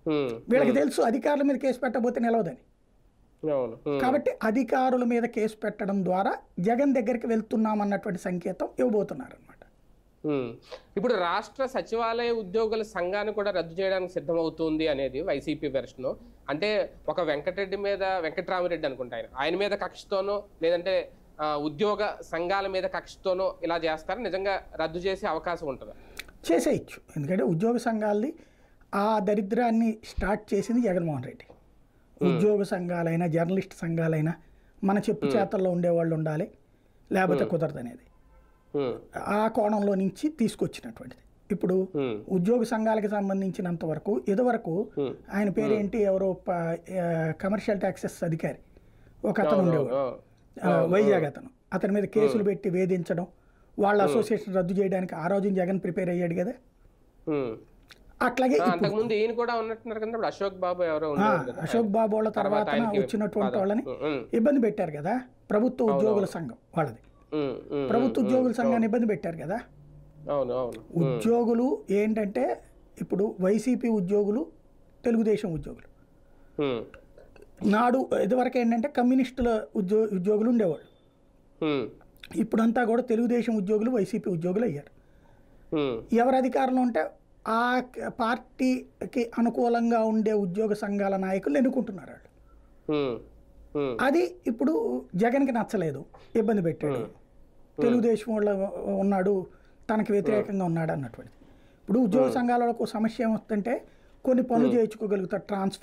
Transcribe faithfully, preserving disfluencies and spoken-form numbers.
హ్మ్. వీళ్ళకి హ్మ్. తెలుసు అధికారుల మీద కేసు పెట్టబోతే నిలవదని. అవును. హ్మ్. కాబట్టి అధికారుల మీద కేసు పెట్టడం ద్వారా జగన్ దగ్గరికి వెళ్తున్నాం అన్నటువంటి సంకేతం ఇవ్వబోతున్నారు అనమాట. హ్మ్. ఇప్పుడు రాష్ట్ర సచివాలయ ఉద్యోగుల సంఘాన్ని కూడా రద్దు చేయడానికి సిద్ధమవుతుంది అనేది వైసీపీ వెర్షను. అంటే ఒక వెంకటరెడ్డి మీద వెంకట్రామిరెడ్డి అనుకుంటా ఆయన. ఆయన మీద కక్షతోనో లేదంటే ఆహ్, ఉద్యోగ సంఘాల మీద కక్షతోనో ఇలా చేస్తారా? నిజంగా రద్దు చేసే అవకాశం ఉంటదా? చేసేయచ్చు. ఎందుకంటే ఉద్యోగ సంఘాలని ఆ దరిద్రాన్ని స్టార్ట్ చేసింది జగన్మోహన్ రెడ్డి. హ్మ్. ఉద్యోగ సంఘాలైనా జర్నలిస్ట్ సంఘాలైనా మన చెప్పు హ్మ్. చేతల్లో ఉండేవాళ్ళు ఉండాలి, లేకపోతే హ్మ్. కుదరదనేది హ్మ్. ఆ కోణంలో నుంచి తీసుకొచ్చినటువంటిది. ఇప్పుడు హ్మ్. ఉద్యోగ సంఘాలకు సంబంధించినంత వరకు ఇదివరకు హ్మ్. ఆయన హ్మ్. పేరేంటి ఎవరో ప- ఆ, కమర్షియల్ ట్యాక్సెస్ అధికారి ఒక అతను అవునవును. ఉండేవాడు, అవును. ఆ, అవును. వైజాగ్ హ్మ్. అతను. అతని మీద హ్మ్. కేసులు పెట్టి వేధించడం, వాళ్ళ హ్మ్. అసోసియేషన్ రద్దు చేయడానికి ఆ రోజు జగన్ ప్రిపేర్ అయ్యాడు కదా. హ్మ్. అట్లాగే ఆ! ఇప్పుడు అంతకుముందు ఈయన కూడా ఉన్నట్టున్నారు కదా! ఇప్పుడు అశోక్ బాబు ఎవరో ఆ, ఉండేవారు కదా! ఆయన. అశోక్ బాబు వాళ్ళ తర్వాత తర్వాత ఆయనకి వచ్చినటువంటి పద వాళ్ళని హ్మ్. హ్మ్. ఇబ్బంది పెట్టారు కదా. ప్రభుత్వ ఉద్యోగుల అవునవును. సంఘం వాళ్ళది, హ్మ్. హ్మ్. హ్మ్. ప్రభుత్వ హ్మ్. ఉద్యోగుల సంఘాన్ని అవును. ఇబ్బంది పెట్టారు కదా. అవును. అవును. హ్మ్. ఉద్యోగులు ఏంటంటే ఇప్పుడు వైసీపీ ఉద్యోగులు, తెలుగుదేశం ఉద్యోగులు, హ్మ్. నాడు ఇదివరకు ఏంటంటే కమ్యూనిస్టుల ఉద్యో ఉద్యోగులు ఉండేవాళ్ళు. హ్మ్. ఇప్పుడంతా కూడా తెలుగుదేశం ఉద్యోగులు వైసీపీ ఉద్యోగులు అయ్యారు. హ్మ్. ఎవరు అధికారంలో ఉంటే ఆ క- పార్టీకి అనుకూలంగా ఉండే ఉద్యోగ సంఘాల నాయకులు ఎన్నుకుంటున్నారు వాళ్ళు. హ్మ్. హ్మ్. అది ఇప్పుడు జగన్కి నచ్చలేదు, ఇబ్బంది పెట్టాడు. హ్మ్. హ్మ్. తెలుగుదేశం వాళ్ళ ఉన్నాడు, తనకు హ్మ్. వ్యతిరేకంగా ఉన్నాడు అన్నటువంటిది. ఇప్పుడు ఉద్యోగ హ్మ్. సంఘాలకు సమస్య ఏమొస్తుందంటే కొన్ని పనులు హ్మ్. చేయించుకోగలుగుతారు, ట్రాన్స్ఫర్